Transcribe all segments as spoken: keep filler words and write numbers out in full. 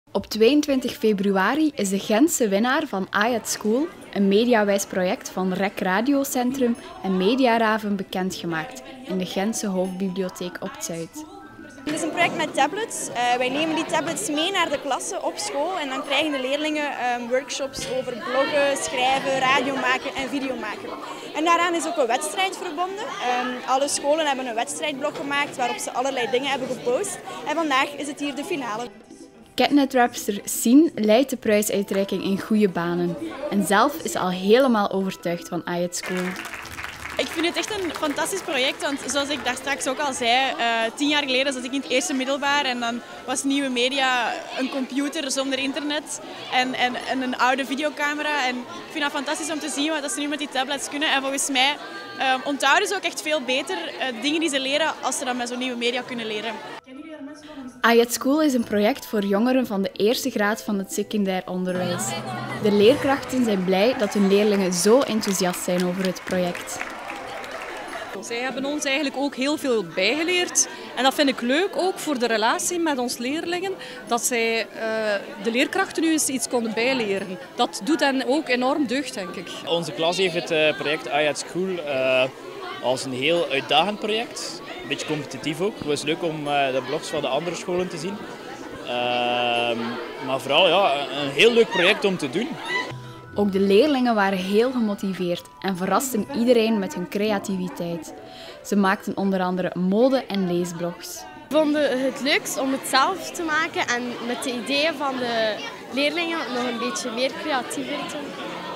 Op tweeëntwintig februari is de Gentse winnaar van I at School, een mediawijs project van R E C Radiocentrum en Mediaraven, bekendgemaakt in de Gentse Hoofdbibliotheek op het Zuid. Het is een project met tablets. Uh, wij nemen die tablets mee naar de klassen op school en dan krijgen de leerlingen um, workshops over bloggen, schrijven, radio maken en video maken. En daaraan is ook een wedstrijd verbonden. Um, alle scholen hebben een wedstrijdblog gemaakt waarop ze allerlei dingen hebben gepost. En vandaag is het hier de finale. Catnet-rapster Sien leidt de prijsuitreiking in goede banen. En zelf is ze al helemaal overtuigd van I at School. Ik vind het echt een fantastisch project, want zoals ik daar straks ook al zei, uh, tien jaar geleden zat ik in het eerste middelbaar en dan was nieuwe media een computer zonder internet en, en, en een oude videocamera. En ik vind het fantastisch om te zien wat ze nu met die tablets kunnen. En volgens mij uh, onthouden ze ook echt veel beter uh, dingen die ze leren als ze dat met zo'n nieuwe media kunnen leren. I at School is een project voor jongeren van de eerste graad van het secundair onderwijs. De leerkrachten zijn blij dat hun leerlingen zo enthousiast zijn over het project. Zij hebben ons eigenlijk ook heel veel bijgeleerd. En dat vind ik leuk, ook voor de relatie met ons leerlingen, dat zij uh, de leerkrachten nu eens iets konden bijleren. Dat doet hen ook enorm deugd, denk ik. Onze klas heeft het uh, project I at School uh, als een heel uitdagend project. Een beetje competitief ook. Het was leuk om uh, de blogs van de andere scholen te zien. Uh, maar vooral ja, een heel leuk project om te doen. Ook de leerlingen waren heel gemotiveerd en verrasten iedereen met hun creativiteit. Ze maakten onder andere mode- en leesblogs. We vonden het leukst om het zelf te maken en met de ideeën van de leerlingen nog een beetje meer creatiever te doen.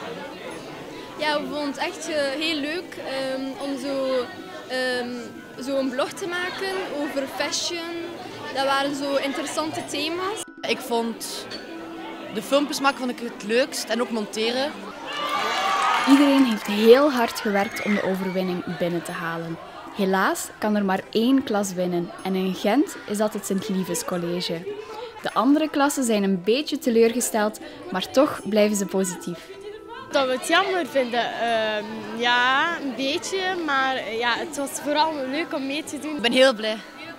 Ja, we vonden het echt heel leuk um, om zo, um, zo een blog te maken over fashion. Dat waren zo interessante thema's. Ik vond de filmpjes maken vond ik het leukst en ook monteren. Iedereen heeft heel hard gewerkt om de overwinning binnen te halen. Helaas kan er maar één klas winnen en in Gent is dat het Sint-Lives College. De andere klassen zijn een beetje teleurgesteld, maar toch blijven ze positief. Dat we het jammer vinden? Uh, ja, een beetje, maar ja, het was vooral leuk om mee te doen. Ik ben heel blij.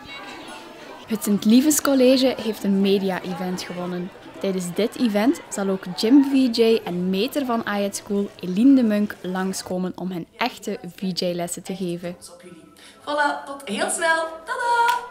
Het Sint-Lives College heeft een media-event gewonnen. Tijdens dit event zal ook gym-V J en meter van I at School, Eline de Munk, langskomen om hen echte V J-lessen te geven. Voilà, tot heel snel. Tada!